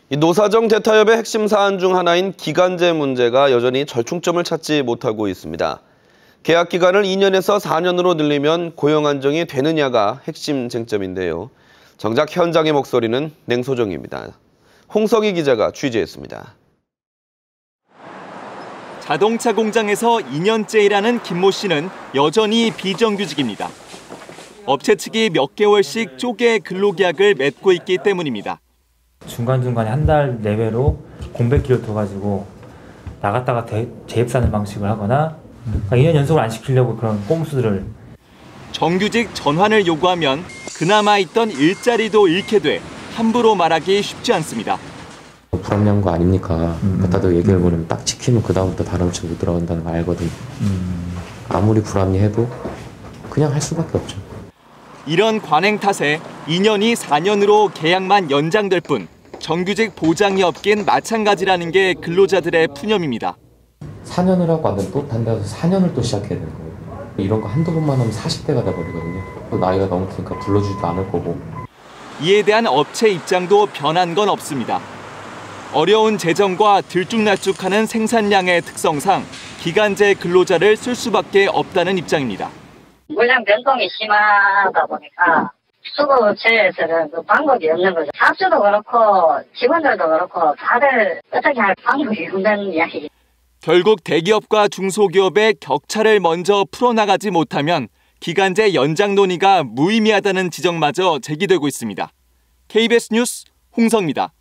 이 노사정 대타협의 핵심 사안 중 하나인 기간제 문제가 여전히 절충점을 찾지 못하고 있습니다. 계약 기간을 2년에서 4년으로 늘리면 고용 안정이 되느냐가 핵심 쟁점인데요. 정작 현장의 목소리는 냉소적입니다. 홍석희 기자가 취재했습니다. 자동차 공장에서 2년째 일하는 김모 씨는 여전히 비정규직입니다. 업체 측이 몇 개월씩 쪼개 근로계약을 맺고 있기 때문입니다. 중간중간에 한 달 내외로 공백기를 둬가지고 나갔다가 재입사하는 방식을 하거나 2년 연속을 안 시키려고 그런 꼼수들을. 정규직 전환을 요구하면 그나마 있던 일자리도 잃게 돼 함부로 말하기 쉽지 않습니다. 불합리한 거 아닙니까? 갖다도 얘기를 보내면 딱 지키면 그다음부터 다른 업체 못 들어간다는 거 알거든요. 아무리 불합리해도 그냥 할 수밖에 없죠. 이런 관행 탓에 2년이 4년으로 계약만 연장될 뿐 정규직 보장이 없긴 마찬가지라는 게 근로자들의 푸념입니다. 4년을 하고 안 되면 또 단다서 4년을 또 시작해야 되는 거예요. 이런 거 한두 번만 하면 40대가 돼버리거든요. 또 나이가 넘으니까 불러주지도 않을 거고. 이에 대한 업체 입장도 변한 건 없습니다. 어려운 재정과 들쭉날쭉하는 생산량의 특성상 기간제 근로자를 쓸 수밖에 없다는 입장입니다. 물량 변동이 심하다 보니까 수급체에서는 그 방법이 없는 거죠. 사업주도 그렇고 직원들도 그렇고 다들 어떻게 할 방법이 없는 이야기. 결국 대기업과 중소기업의 격차를 먼저 풀어나가지 못하면 기간제 연장 논의가 무의미하다는 지적마저 제기되고 있습니다. KBS 뉴스 홍성입니다.